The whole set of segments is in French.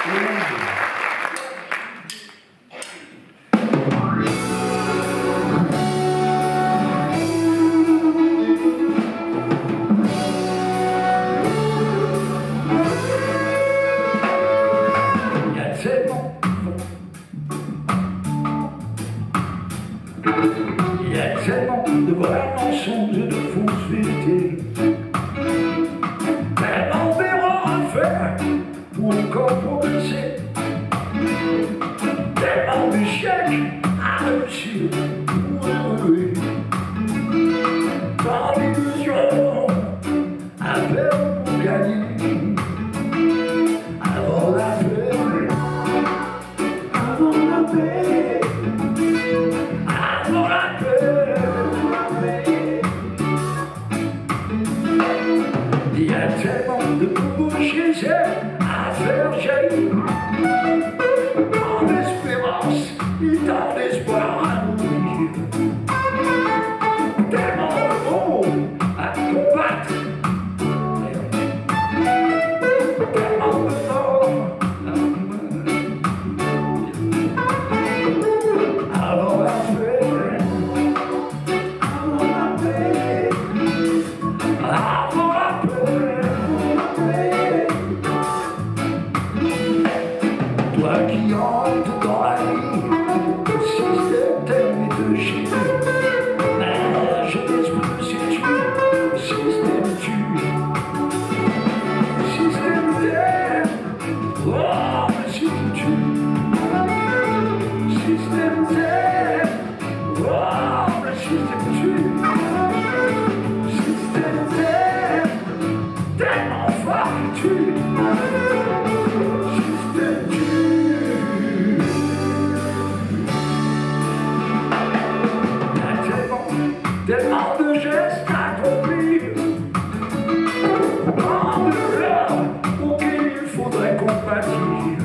Il y a tellement de vrais mensonges et de fausses vérités, tellement d'erreurs à faire pour encore progresser, tellement d'échecs à réussir pour évoluer, tant d'illusions à perdre pour gagner, avant la paix, avant la paix. Il y a tellement de bougies à faire jaillir, tant d'espérance et tant d'espoir à nourrir, tellement de mots à combattre, tellement de morts avant la paix, avant la paix, avant la paix. Toi qui entres dans la vie, le système t'aime et te chie. La jeunesse peut se tuer, le système tue. Le système t'aime, oh, le système tue. Le système t'aime, oh, le système tue. Le système t'aime, tellement fort que tue. Tellement de gestes à accomplir, tant de pleurs auxquels il faudrait compatir,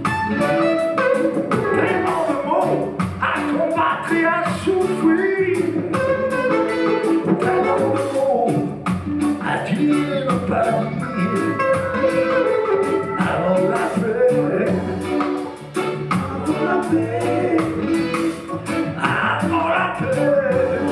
tellement de mots à combattre et à souffrir, tellement de mots à dire et ne pas dire, avant la paix, avant la paix, avant la paix.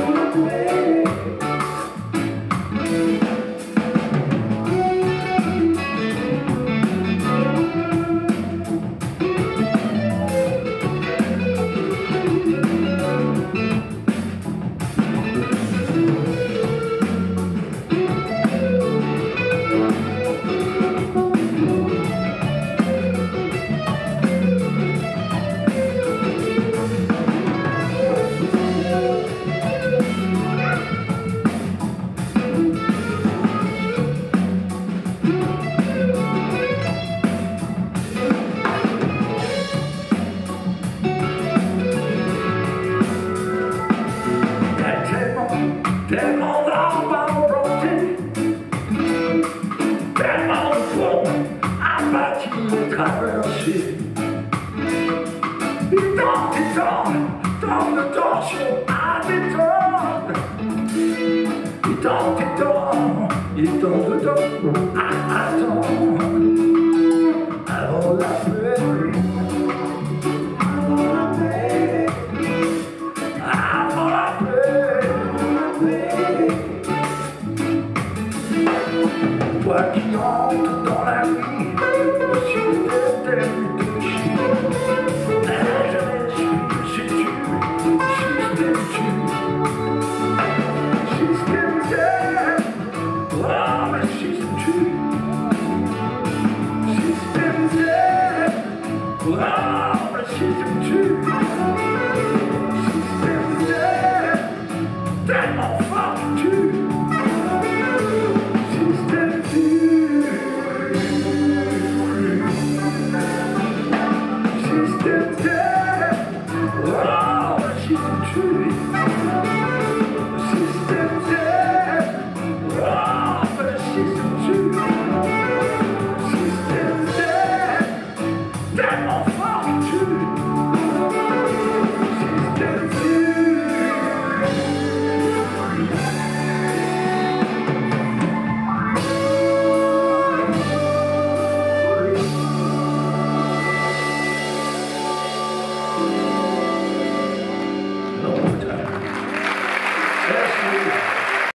Tellement d'arbres plantés, tellement de ponts à bâtir et traverser, tant de tensions à détendre, et tant de temps à attendre, avant la paix, avant la paix, avant la paix. Toi qui entres dans la vie, le système t'aime et te chie. La jeunesse peut se tuer, le système tue. Le système t'aime, oh, le système tue. Le système t'aime, oh.